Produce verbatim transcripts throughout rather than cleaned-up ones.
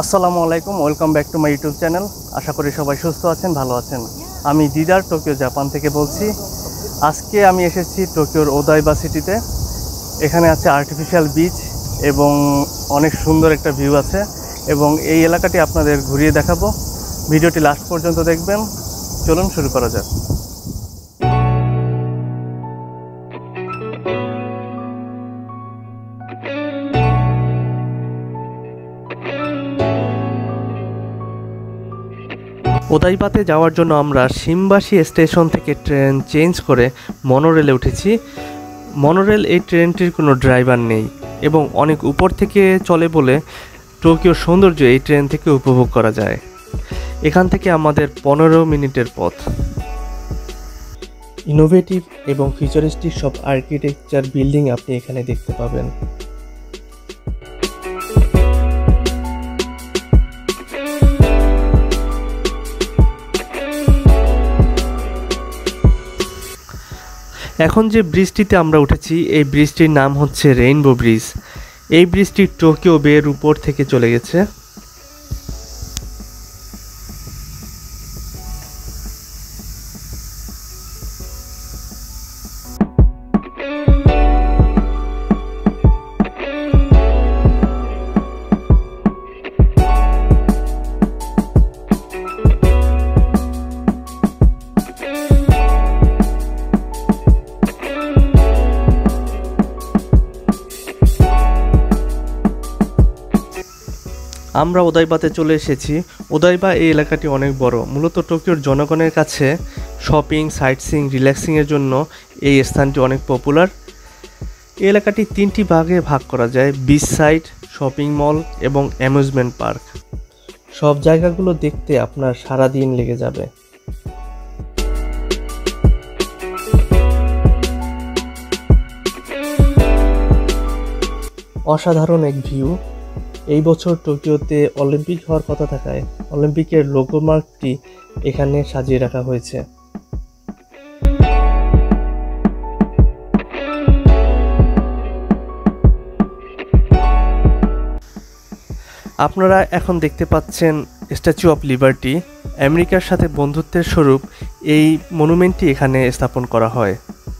আসসালামু আলাইকুম, welcome back to my YouTube channel. আশা করি সবাই সুস্থ আছেন, ভালো আছেন। আমি দিদার টোকিও জাপান থেকে বলছি। আজকে আমি এসেছি টোকিওর ওদাইবা সিটিতে। এখানে আছে আর্টিফিশিয়াল বিচ এবং অনেক সুন্দর একটা ভিউ আছে, এবং এই এলাকাটি আপনাদের ঘুরিয়ে দেখাবো। ভিডিওটি লাস্ট পর্যন্ত দেখবেন। চলুন শুরু করা যাক। ওদাইবাতে যাওয়ার জন্য আমরা শিমবাশি স্টেশন থেকে ট্রেন চেঞ্জ করে মনোরেলে উঠেছি। মনোরেল এই ট্রেনটির কোনো ড্রাইভার নেই এবং অনেক উপর থেকে চলে বলে টোকিওর সৌন্দর্য এই ট্রেন থেকে উপভোগ করা যায়। এখান থেকে আমাদের পনেরো মিনিটের পথ। ইনোভেটিভ এবং ফিউচারিস্টিক সব আর্কিটেকচার বিল্ডিং আপনি এখানে দেখতে পাবেন। এখন যে ব্রিজটিতে আমরা উঠেছি, এই ব্রিজটির নাম হচ্ছে রেইনবো ব্রিজ। এই ব্রিজটি টোকিও বের উপর থেকে চলে গেছে। আমরা ওদাইবাতে চলে এসেছি। ওদাইবা এই এলাকাটি অনেক বড়। মূলত টোকিওর জনগণের কাছে শপিং, সাইটসিং, রিল্যাক্সিংয়ের জন্য এই স্থানটি অনেক পপুলার। এই এলাকাটি তিনটি ভাগে ভাগ করা যায়: বিচ সাইড, শপিং মল এবং অ্যামিউজমেন্ট পার্ক। সব জায়গাগুলো দেখতে আপনার সারা দিন লেগে যাবে। অসাধারণ এক ভিউ। এই বছর টোকিওতে অলিম্পিক হওয়ার কথা থাকায় অলিম্পিকের লোগো মার্কটি এখানে সাজিয়ে রাখা হয়েছে। আপনারা এখন দেখতে পাচ্ছেন স্ট্যাচু অফ লিবার্টি। আমেরিকার সাথে বন্ধুত্বের স্বরূপ এই মনুমেন্টটি এখানে স্থাপন করা হয়।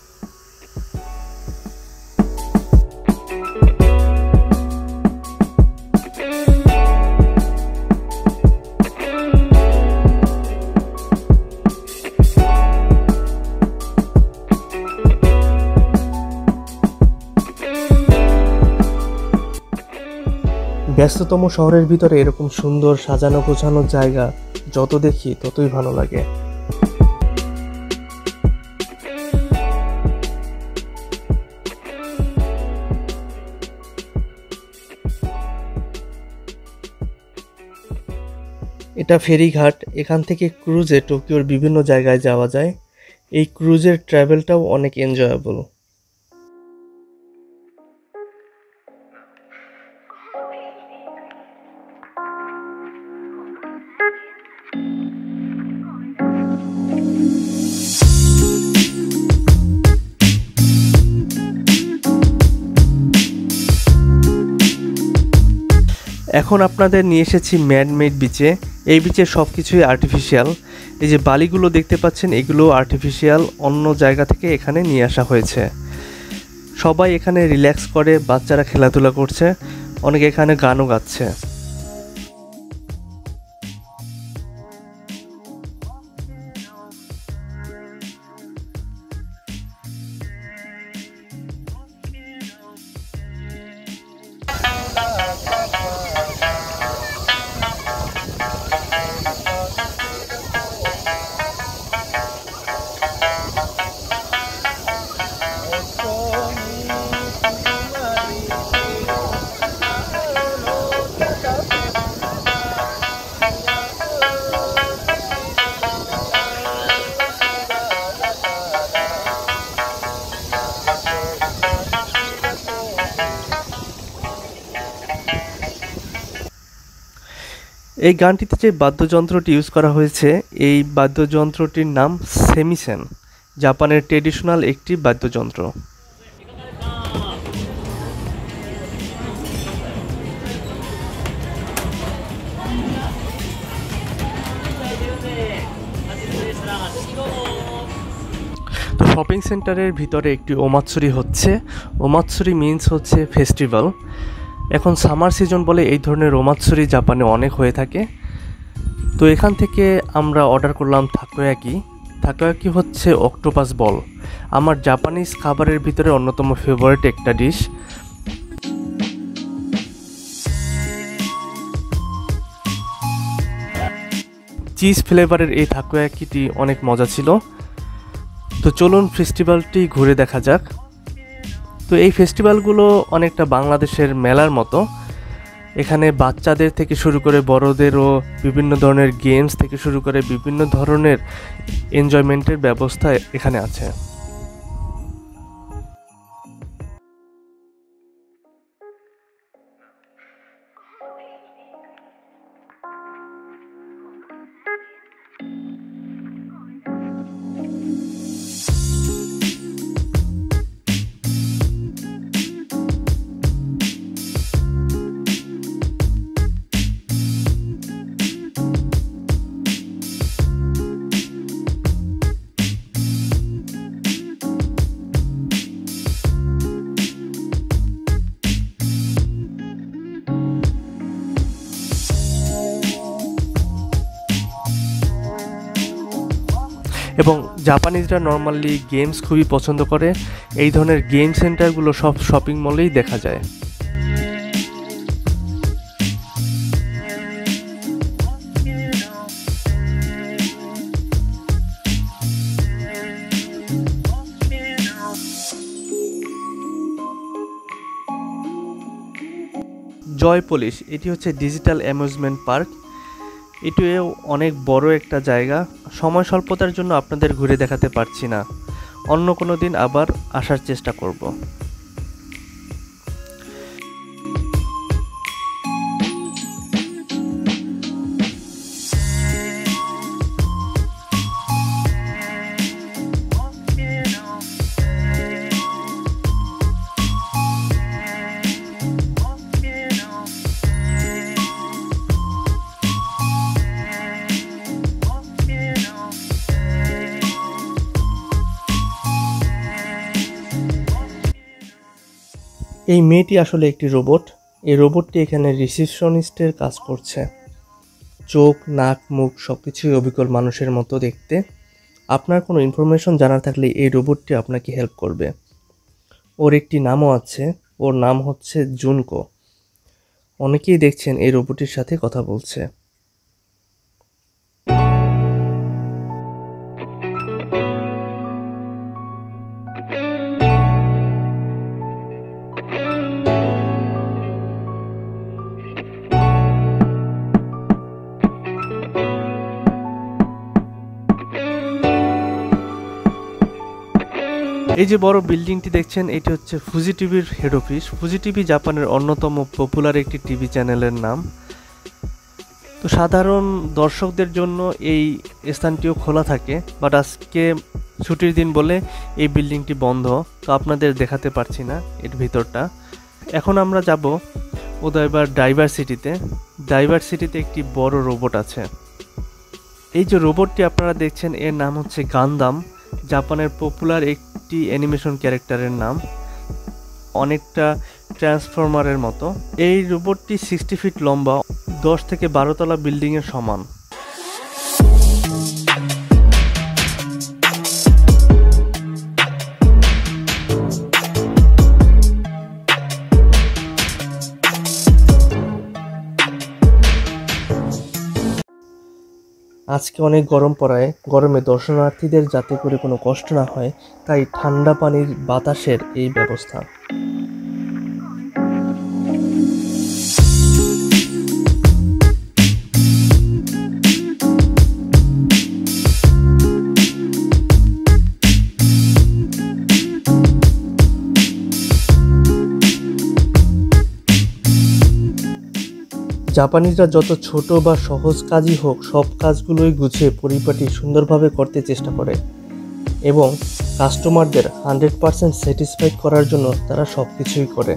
ব্যস্ততম শহরের ভিতরে এরকম সুন্দর সাজানো গোছানো জায়গা যত দেখি ততই ভালো লাগে। এটা ফেরিঘাট। এখান থেকে ক্রুজে টোকিওর বিভিন্ন জায়গায় যাওয়া যায়। এই ক্রুজের ট্রাভেলটাও অনেক এনজয়েবল। এখন আপনাদের নিয়ে এসেছি ম্যানমেড বিচে। এই বিচে সব কিছুই আর্টিফিশিয়াল। এই যে বালিগুলো দেখতে পাচ্ছেন, এগুলো আর্টিফিশিয়াল, অন্য জায়গা থেকে এখানে নিয়ে আসা হয়েছে। সবাই এখানে রিল্যাক্স করে, বাচ্চারা খেলাধুলা করছে, অনেকে এখানে গানও গাচ্ছে। এই গানটিতে যে বাদ্যযন্ত্রটি ইউজ করা হয়েছে, এই বাদ্যযন্ত্রটির নাম সেমিসেন। জাপানের ট্রেডিশনাল একটি বাদ্যযন্ত্র। শপিং সেন্টারের ভিতরে একটি ওমাৎসুরি হচ্ছে। ওমাৎসুরি মিন্স হচ্ছে ফেস্টিভ্যাল। এখন সামার সিজন বলে এই ধরনের ওমাৎসুরি জাপানে অনেক হয়ে থাকে। তো এখান থেকে আমরা অর্ডার করলাম থাকোয়াকি। থাকোয়াকি হচ্ছে অক্টোপাস বল, আমার জাপানিজ খাবারের ভিতরে অন্যতম ফেভারিট একটা ডিশ। চিজ ফ্লেভারের এই থাকোয়াকিটি অনেক মজা ছিল। তো চলুন ফেস্টিভ্যালটি ঘুরে দেখা যাক। তো এই ফেস্টিভ্যালগুলো অনেকটা বাংলাদেশের মেলার মতো। এখানে বাচ্চাদের থেকে শুরু করে বড়দেরও বিভিন্ন ধরনের গেমস থেকে শুরু করে বিভিন্ন ধরনের এনজয়মেন্টের ব্যবস্থা এখানে আছে। এবং জাপানিজরা নর্মালি গেমস খুবই পছন্দ করে। এই ধরনের গেম সেন্টারগুলো সব শপিং মলেই দেখা যায়। জয় পুলিশ, এটি হচ্ছে ডিজিটাল অ্যামিউজমেন্ট পার্ক। এটিও অনেক বড় একটা জায়গা। সময় স্বল্পতার জন্য আপনাদের ঘুরে দেখাতে পারছি না, অন্য কোনো দিন আবার আসার চেষ্টা করব। এই মেয়েটি আসলে একটি রোবট। এই রোবটটি এখানে রিসেপশনিস্টের কাজ করছে। চোখ, নাক, মুখ সব কিছুই অবিকল মানুষের মতো দেখতে। আপনার কোনো ইনফরমেশন জানার থাকলে এই রোবটটি আপনাকে হেল্প করবে। ওর একটি নামও আছে, ওর নাম হচ্ছে জুনকো। অনেকেই দেখছেন এই রোবটটির সাথে কথা বলছে। এই যে বড় বিল্ডিংটি দেখছেন, এটি হচ্ছে ফুজি টিভির হেড অফিস। ফুজি টিভি জাপানের অন্যতম পপুলার একটি টিভি চ্যানেলের নাম। তো সাধারণ দর্শকদের জন্য এই স্থানটিও খোলা থাকে, বাট আজকে ছুটির দিন বলে এই বিল্ডিংটি বন্ধ, তো আপনাদের দেখাতে পারছি না এর ভিতরটা। এখন আমরা যাব ওদাইবার ডাইভার্সিটিতে। ডাইভার্সিটিতে একটি বড় রোবট আছে। এই যে রোবটটি আপনারা দেখছেন, এর নাম হচ্ছে গান্দাম, জাপানের পপুলার একটি অ্যানিমেশন ক্যারেক্টারের নাম, অনেকটা ট্রান্সফরমারের মতো। এই রোবটটি সিক্সটি ফিট লম্বা, দশ থেকে বারো তলা বিল্ডিংয়ের সমান। আজকে অনেক গরম পড়ায়, গরমে দর্শনার্থীদের যাতে করে কোনো কষ্ট না হয় তাই ঠান্ডা পানির বাতাসের এই ব্যবস্থা। জাপানিজরা যত ছোট বা সহজ কাজই হোক, সব কাজগুলোই গুছিয়ে পরিপাটি সুন্দরভাবে করতে চেষ্টা করে এবং কাস্টমারদের হান্ড্রেড পার্সেন্ট স্যাটিসফাইড করার জন্য তারা সব কিছুই করে।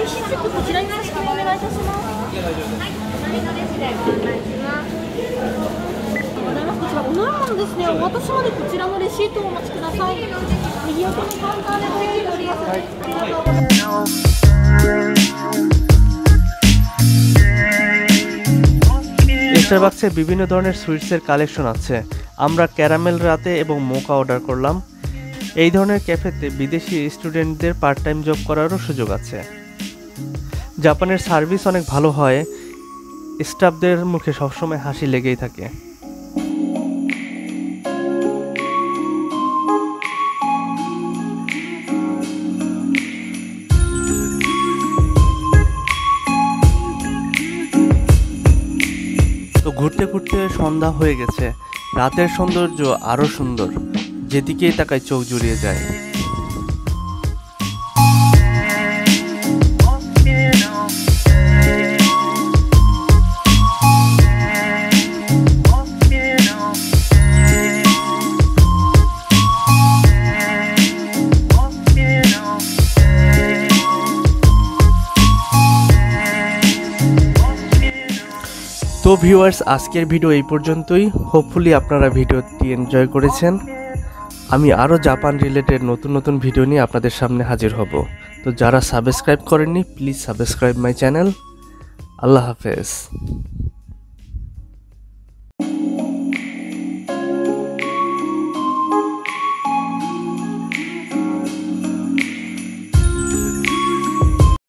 しチップこちらに差し込みお願いいたします。こちらお飲み物ですね。お渡しまでこちらのレシートをお待ちください。右奥にカウンターでご用意しております。ありがとうございます。 স্টারবাকসে বিভিন্ন ধরনের সুইটসের কালেকশন আছে। আমরা ক্যারামেল রাতে এবং মোকা অর্ডার করলাম। এই ধরনের ক্যাফেতে বিদেশি স্টুডেন্টদের পার্ট টাইম জব করারও সুযোগ আছে। জাপানের সার্ভিস অনেক ভালো হয়, স্টাফদের মুখে সবসময় হাসি লেগেই থাকে। তো ঘুরতে ঘুরতে সন্ধ্যা হয়ে গেছে। রাতের সৌন্দর্য আরো সুন্দর, যেদিকেই তাকায় চোখ জুড়িয়ে যায়। তো ভিউয়ার্স, আজকের ভিডিও এই পর্যন্তই। হোপফুলি আপনারা ভিডিওটি এনজয় করেছেন। আমি আরও জাপান রিলেটেড নতুন নতুন ভিডিও নিয়ে আপনাদের সামনে হাজির হব। তো যারা সাবস্ক্রাইব করেননি, প্লিজ সাবস্ক্রাইব মাই চ্যানেল। আল্লাহ হাফেজ।